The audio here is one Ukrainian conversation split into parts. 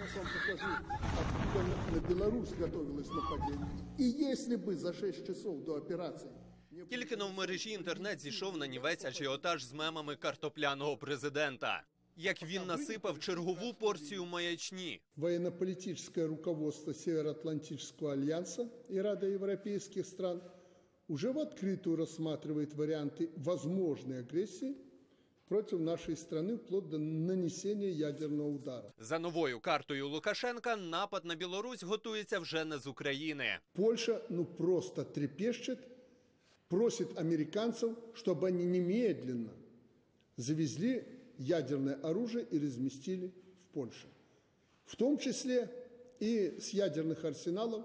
сейчас вам покажу, откуда на Беларусь готовилось нападение. И если бы за 6 часов до операции... Тільки но в мережі інтернет зійшов нанівець ажіотаж з мемами картопляного президента. Як він насипав чергову порцію маячні. Военно-политическое руководство Североатлантического альянса и Рада европейских стран уже в открытую рассматривает варианты возможной агрессии против нашей страны вплоть до нанесения ядерного удара. За новою картою Лукашенка напад на Білорусь готується вже не з України. Польша просто трепещет, просит американцев, чтобы они немедленно завезли ядерное оружие и разместили в Польше. В том числе и с ядерных арсеналов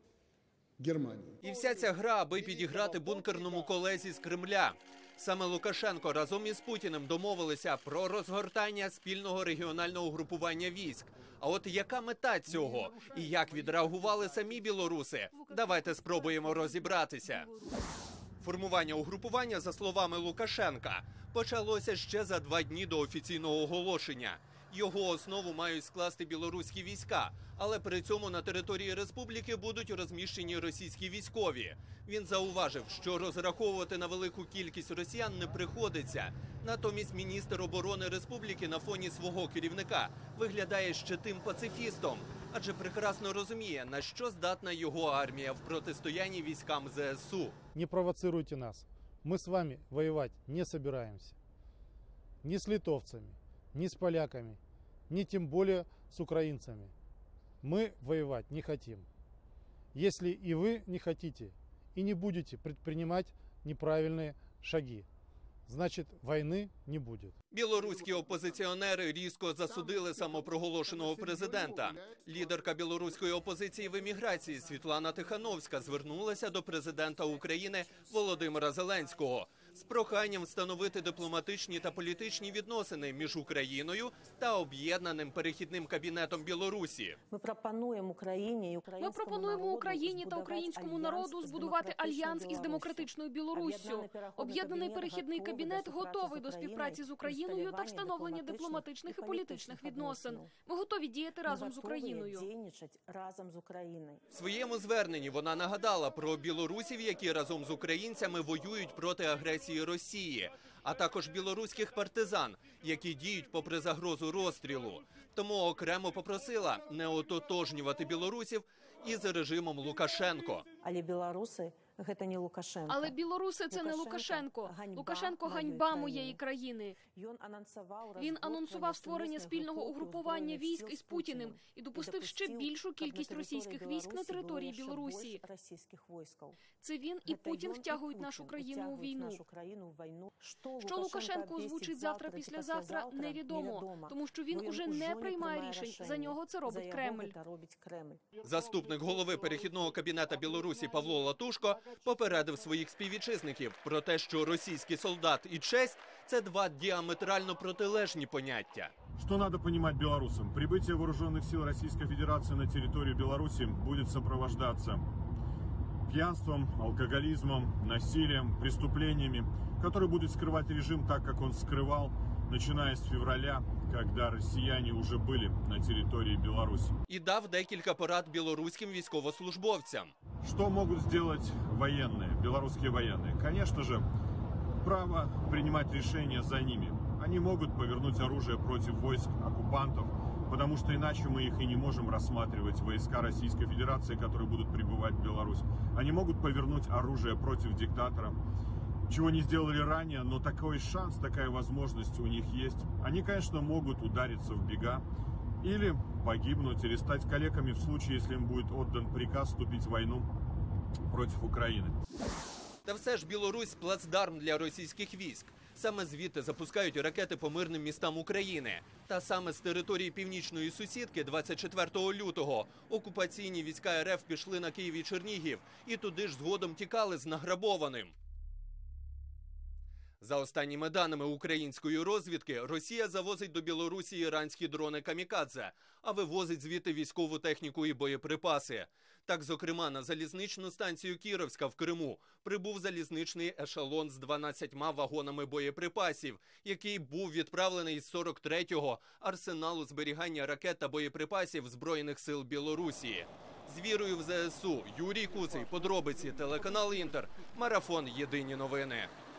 Германії. І вся ця гра, аби підіграти бункерному колезі з Кремля. Саме Лукашенко разом із Путіним домовилися про розгортання спільного регіонального групування військ. А от яка мета цього? І як відреагували самі білоруси? Давайте спробуємо розібратися. Формування угрупування, за словами Лукашенка, почалося ще за 2 дні до офіційного оголошення. Його основу мають скласти білоруські війська, але при цьому на території республіки будуть розміщені російські військові. Він зауважив, що розраховувати на велику кількість росіян не приходиться. Натомість міністр оборони республіки на фоні свого керівника виглядає ще тим пацифістом, адже прекрасно розуміє, на що здатна його армія в протистоянні військам ЗСУ. Не провоцируйте нас. Мы с вами воевать не собираемся. Ни с литовцами, ни с поляками, ни тем более с украинцами. Мы воевать не хотим. Если и вы не хотите и не будете предпринимать неправильные шаги, значить, війни не буде. Білоруські опозиціонери різко засудили самопроголошеного президента. Лідерка білоруської опозиції в еміграції Світлана Тихановська звернулася до президента України Володимира Зеленського з проханням встановити дипломатичні та політичні відносини між Україною та об'єднаним перехідним кабінетом Білорусі. Ми пропонуємо Україні та українському народу збудувати альянс із демократичною Білоруссю. Об'єднаний перехідний кабінет готовий до співпраці з Україною та встановлення дипломатичних і політичних відносин. Ми готові діяти разом з Україною. В своєму зверненні вона нагадала про білорусів, які разом з українцями воюють проти агресії Росії, а також білоруських партизан, які діють попри загрозу розстрілу. Тому окремо попросила не ототожнювати білорусів із режимом Лукашенко. Але білоруси – це не Лукашенко. Лукашенко – ганьба моєї країни. Він анонсував створення спільного угрупування військ із Путіним і допустив ще більшу кількість російських військ на території Білорусі. Це він і Путін втягують нашу країну у війну. Що Лукашенко озвучить завтра-післязавтра – невідомо, тому що він уже не приймає рішень, за нього це робить Кремль. Заступник голови перехідного кабінету Білорусі Павло Латушко попередив своїх співвітчизників про те, що російський солдат і честь – це 2 діаметрально протилежні поняття. Что надо понимать белорусам? Прибытие вооруженных сил Российской Федерации на территорию Беларуси будет сопровождаться пьянством, алкоголизмом, насилием, преступлениями, которые будет скрывать режим так, как он скрывал, начиная с февраля, когда россияне уже были на территории Беларуси. І дав декілька порад білоруським військовослужбовцям. Что могут сделать военные, белорусские военные? Конечно же, право принимать решения за ними. Они могут повернуть оружие против войск оккупантов, потому что иначе мы их и не можем рассматривать, войска Российской Федерации, которые будут прибывать в Беларусь. Они могут повернуть оружие против диктатора, чего не сделали ранее, но такой шанс, такая возможность у них есть. Они, конечно, могут удариться в бега или погибнуть, или стать калеками в случае, если им будет отдан приказ вступить в войну против Украины. Та все ж Білорусь – плацдарм для російських військ. Саме звідти запускають ракети по мирним містам України. Та саме з території північної сусідки 24 лютого окупаційні війська РФ пішли на Київ і Чернігів і туди ж згодом тікали з награбованим. За останніми даними української розвідки, Росія завозить до Білорусі іранські дрони «Камікадзе», а вивозить звідти військову техніку і боєприпаси. Так, зокрема, на залізничну станцію Кіровська в Криму прибув залізничний ешелон з 12 вагонами боєприпасів, який був відправлений з 43-го арсеналу зберігання ракет та боєприпасів Збройних сил Білорусі. З вірою в ЗСУ, Юрій Куций, подробиці, телеканал «Інтер», марафон «Єдині новини».